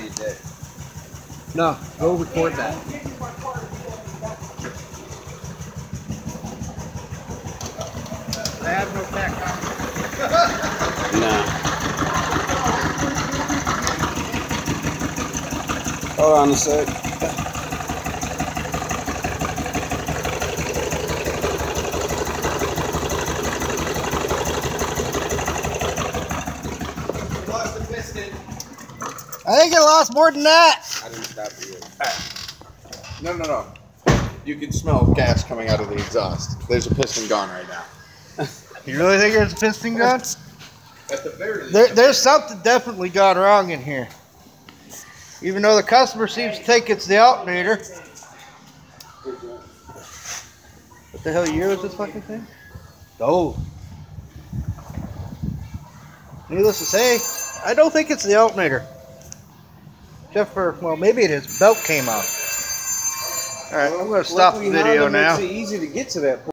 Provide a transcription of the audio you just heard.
you did. No, go record that. I have no tech on. No. Hold on a sec. I think it lost more than that. I didn't stop you. No. You can smell gas coming out of the exhaust. There's a piston gone right now. You really think there's a piston gone? At the very least. There's something definitely gone wrong in here. Even though the customer seems to think it's the alternator. What the hell year is this fucking thing? Oh. Needless to say, I don't think it's the alternator. Except for, well, maybe it is. Belt came off. Alright, I'm going to stop the video now. It's easy to get to that point.